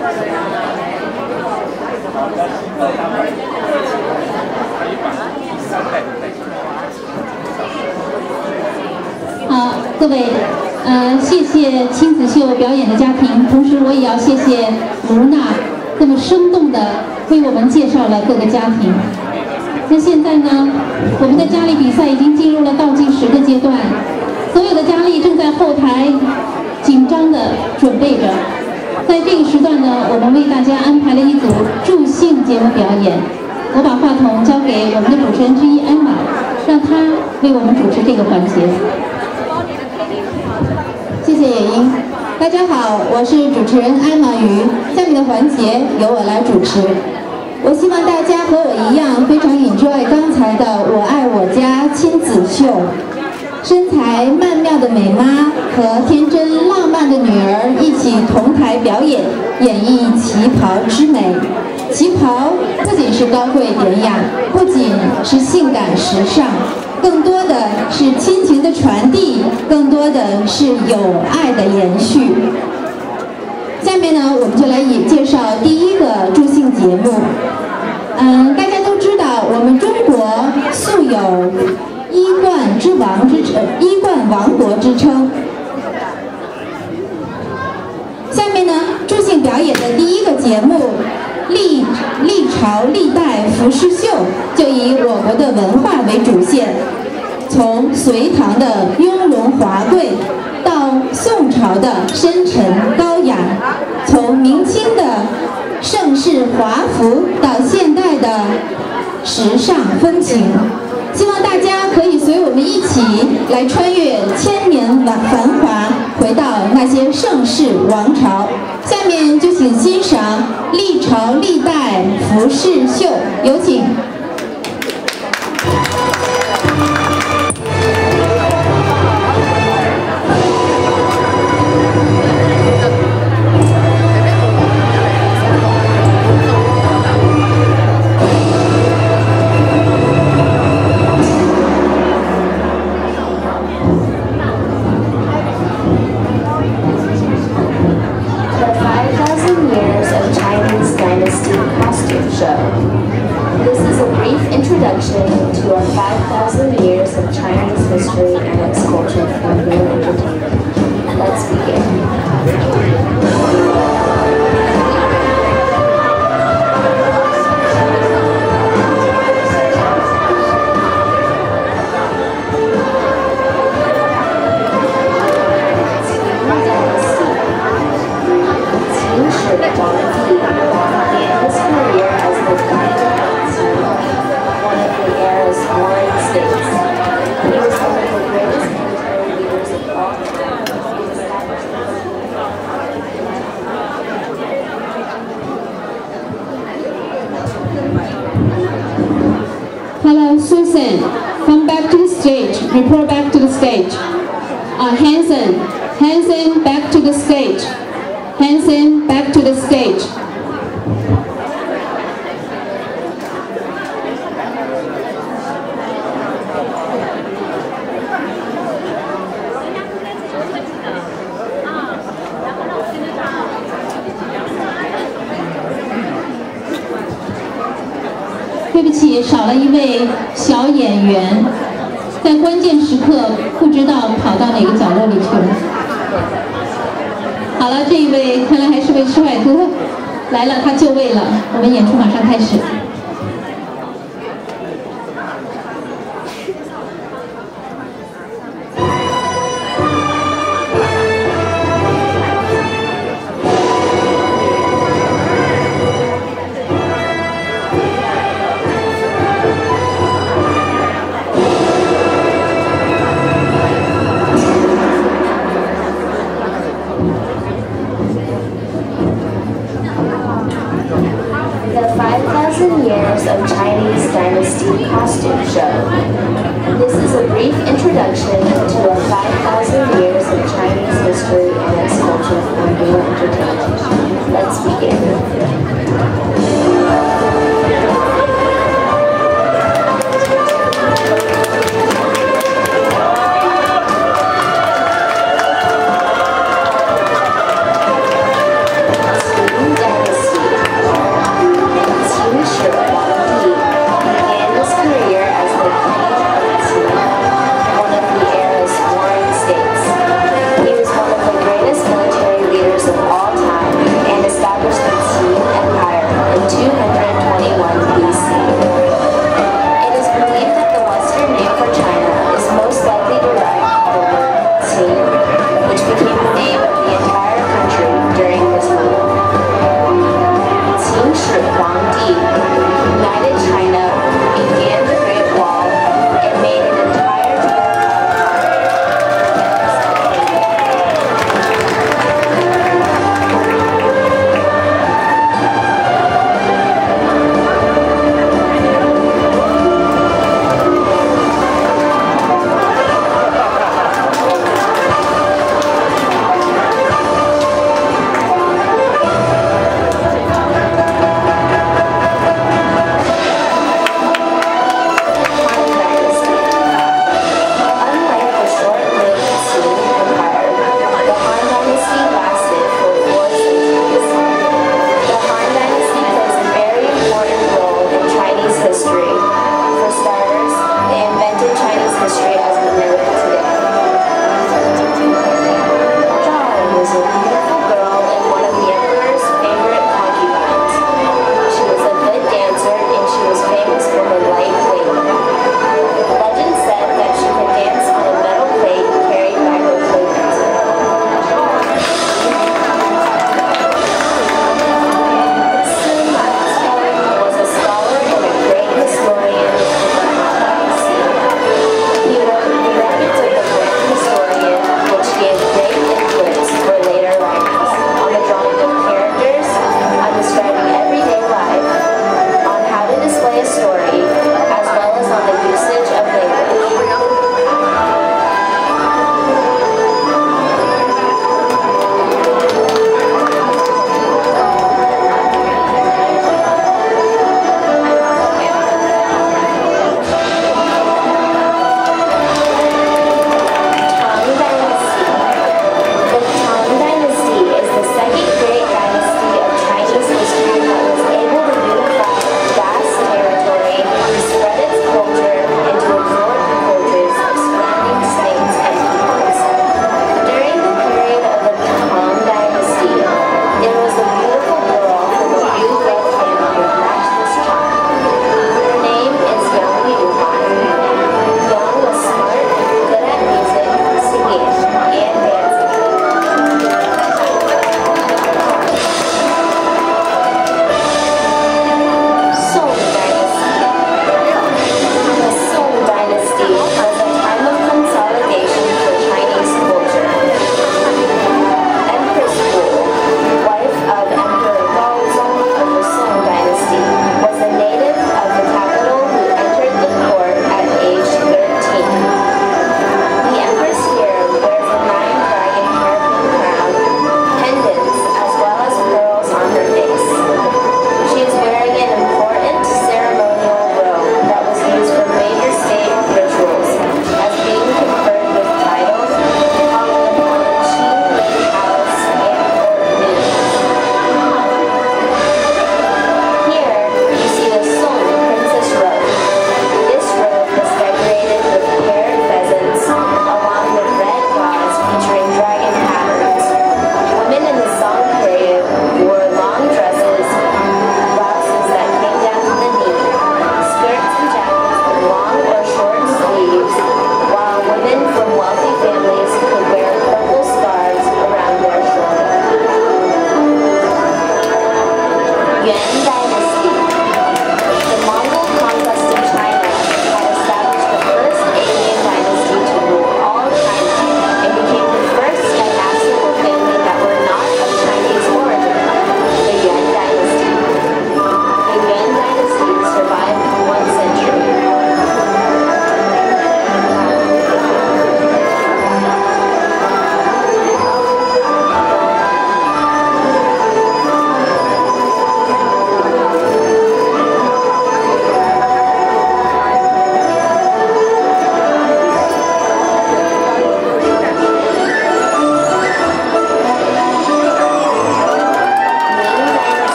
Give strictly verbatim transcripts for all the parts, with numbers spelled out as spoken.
好，各位，呃，谢谢亲子秀表演的家庭，同时我也要谢谢卢娜那么生动的为我们介绍了各个家庭。那现在呢，我们的佳丽比赛已经进入了倒计时的阶段，所有的佳丽正在后台紧张的准备着。在这个时段呢，我们为大家安排了一组助兴节目表演。我把话筒交给我们的主持人之一艾玛，让她为我们主持这个环节。 谢谢野英，大家好，我是主持人艾玛鱼。下面的环节由我来主持。我希望大家和我一样非常 enjoy 刚才的《我爱我家》亲子秀。身材曼妙的美妈和天真浪漫的女儿一起同台表演，演绎旗袍之美。旗袍不仅是高贵典雅，不仅是性感时尚，更多的是亲情的传递，更多的是友爱的延续。下面呢，我们就来也介绍第一个助兴节目。嗯，大家都知道，我们中国素有衣冠之王之称，衣冠王国之称。下面呢，助兴表演的第一个节目历历朝历代服饰秀，就以我国的文化为主线，从隋唐的雍容华贵，到宋朝的深沉高雅，从明清的盛世华服到现代的时尚风情。希望大家可以随我们一起来穿越千年繁华，回到那些盛世王朝。下面就请欣赏历朝历代服饰秀，有请。 Introduction to our five thousand years of Chinese history and its culture from real entertainment. Let's begin. Hello, Susan. Come back to the stage. Report back to the stage. Uh, Hanson. Hanson, back to the stage. Hanson, back to the stage. Thank 对不起，少了一位小演员，在关键时刻不知道跑到哪个角落里去了。好了，这一位看来还是位帅哥，来了，他就位了，我们演出马上开始。 Years of Chinese Dynasty Costume Show. This is a brief introduction to our five thousand years of Chinese history and its culture from real entertainment. Let's begin. Student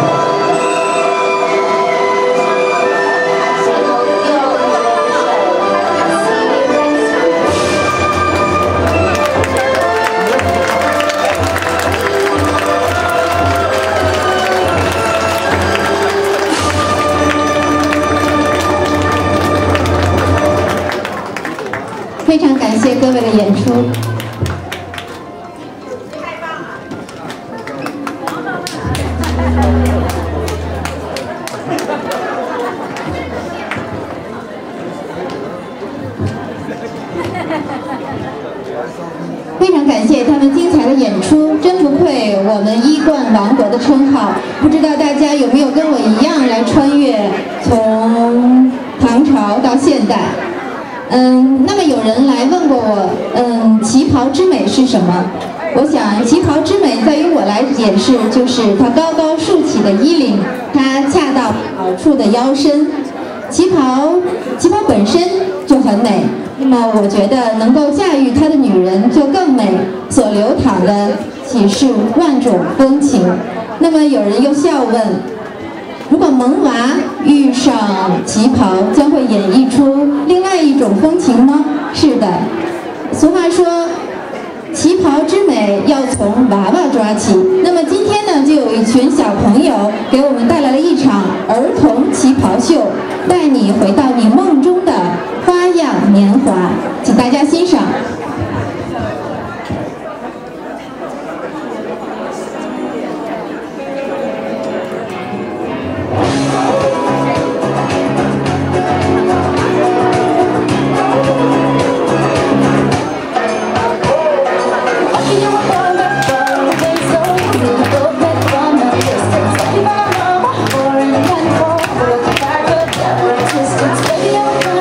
非常感谢各位的演出。非常感谢他们精彩的演出，真不愧我们一冠王国的称号。不知道大家有没有跟我一样来穿越从唐朝到现代？嗯，那么有人来问过我，嗯，旗袍之美是什么？我想，旗袍之美在于我来解释，就是它高高竖起的衣领，它恰到好处的腰身。旗袍，旗袍本身就很美，那么我觉得能够驾驭它的女人就更美，所流淌的岂是万种风情。那么有人又笑问，如果萌娃遇上旗袍，将会演绎出另外一种风情吗？是的，俗话说，旗袍之美要从娃娃抓起。那么今天呢，就有一群小朋友给我们带来了一场儿童旗袍秀，带你回到你梦中的花样年华，请大家欣赏。 Distance, baby, I'm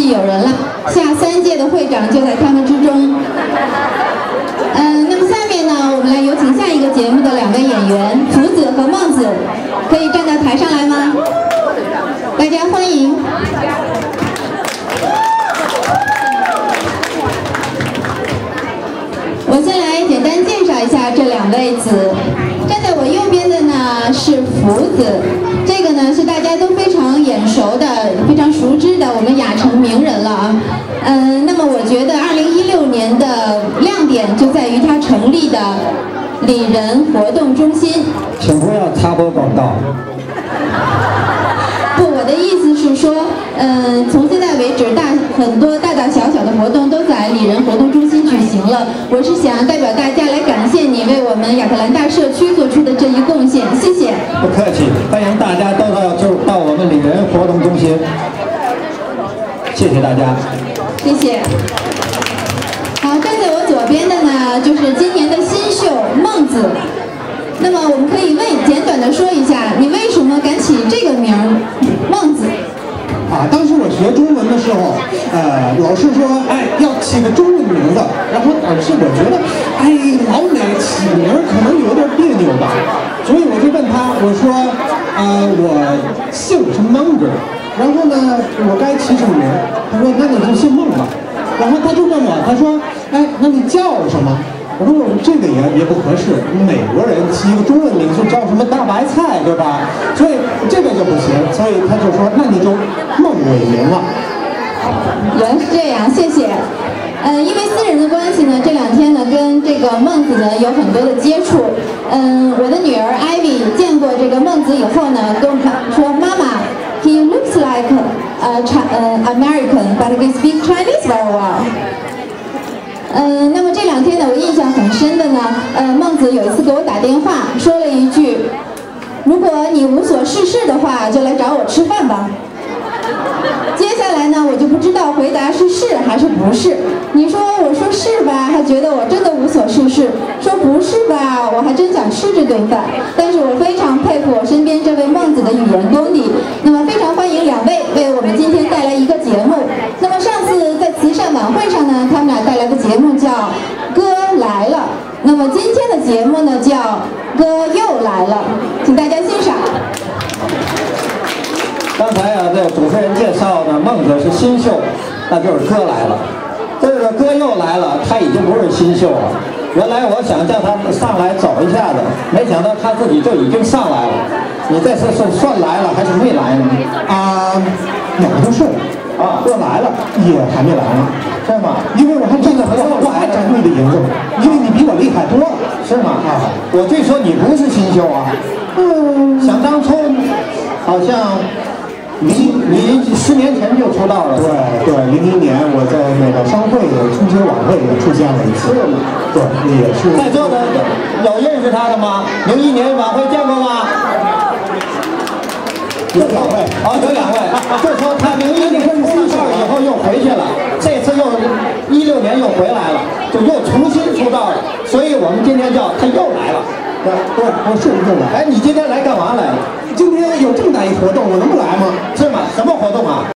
续有人了，下三届的会长就在他们之中。嗯，那么下面呢，我们来有请下一个节目的两位演员福子和孟子，可以站到台上来吗？大家欢迎。我先来简单介绍一下这两位子。站在我右边的呢是福子，这个呢是大家都非常眼熟的、非常熟知的我们雅城名人了啊。嗯，那么我觉得二零一六年的亮点就在于它成立的里仁活动中心。 请不要插播广告。 不，我的意思是说，嗯，从现在为止，大很多大大小小的活动都在里仁活动中心举行了。我是想代表大家来感谢你为我们亚特兰大社区做出的这一贡献，谢谢。 不客气，欢迎大家都到就到我们里仁活动中心，谢谢大家。 谢谢。好，站在我左边的呢，就是今年的新秀孟子。那么我们可以问简短的说一下，你为什么敢起这个名儿孟子？ 啊，当时我学中文的时候，呃，老师说，哎，要起个中文名字，然后当时我觉得，哎，老美起名可能有点别扭吧，所以我就问他，我说，呃，我姓是孟子，然后呢，我该起什么名？他说，那你就姓孟吧。然后他就问我，他说，哎，那你叫什么？我说我这个也也不合适，美国人起一个中文名字叫什么大白菜，对吧？所以这个就不行，所以他就说，那你就孟为名了。 原来是这样，谢谢。嗯，因为私人的关系呢，这两天呢跟这个孟子呢有很多的接触。嗯，我的女儿 Ivy 见过这个孟子以后呢，跟我说妈妈 ，He looks like a uh, American, but he speaks Chinese very well。嗯，那么这两天呢，我印象很深的呢，呃，孟子有一次给我打电话，说了一句：“如果你无所事事的话，就来找我吃饭吧。”接下来呢，我就不知道回答是是还是不是。你说我说是吧，他觉得我真的无所事事；说不是吧，我还真想吃这顿饭。但是我非常佩服我身边这位孟子的语言功底。那么非常欢迎两位为我们今天带来一个节目。那么上次在慈善晚会上呢，他们俩带来的节目叫《歌来了》。那么今天的节目呢叫《歌又来了》，请大家欣赏。 刚才啊，这主持人介绍呢，孟子是新秀，那就是歌来了。这个歌又来了，他已经不是新秀了。原来我想叫他上来走一下子，没想到他自己就已经上来了。你这次是算来了还是没来呢？ 啊，两个都是啊， 歌来了也还没来呢， 是吗？ 因为我还真的我我还真会的赢了，因为你比我厉害多了， 是吗？ 啊， 我据说你不是新秀啊。 嗯， 想当初好像。你你十年前就出道了， 对对，零一年我在那个商会的春节晚会也出现了一次， 是吗？ 对，也是。 在座的有认识他的吗？零一年晚会见过吗？ 有两位， 哦，有两位。就说他零一年出道以后又回去了，这次又一六年又回来了，就又重新出道了，所以我们今天叫他又来了。 对对，我是又来。 哎，你今天来干嘛来了？ 今天有这么大一活动，我能不来吗？ 是吗？什么活动啊？